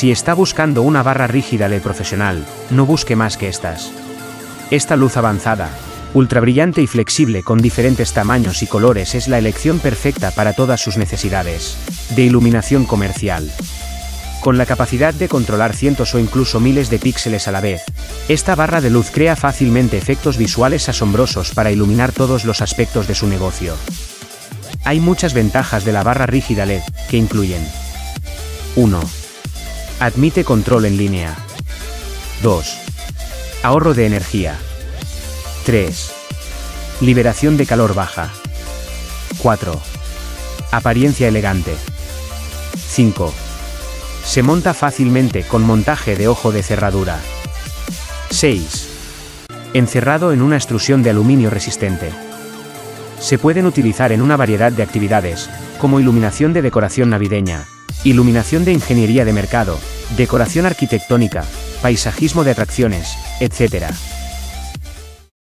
Si está buscando una barra rígida LED profesional, no busque más que estas. Esta luz avanzada, ultra brillante y flexible con diferentes tamaños y colores es la elección perfecta para todas sus necesidades de iluminación comercial. Con la capacidad de controlar cientos o incluso miles de píxeles a la vez, esta barra de luz crea fácilmente efectos visuales asombrosos para iluminar todos los aspectos de su negocio. Hay muchas ventajas de la barra rígida LED, que incluyen: 1. Admite control en línea. 2. Ahorro de energía. 3. Liberación de calor baja. 4. Apariencia elegante. 5. Se monta fácilmente con montaje de ojo de cerradura. 6. Encerrado en una extrusión de aluminio resistente. Se pueden utilizar en una variedad de actividades, como iluminación de decoración navideña, iluminación de ingeniería de mercado, decoración arquitectónica, paisajismo de atracciones, etc.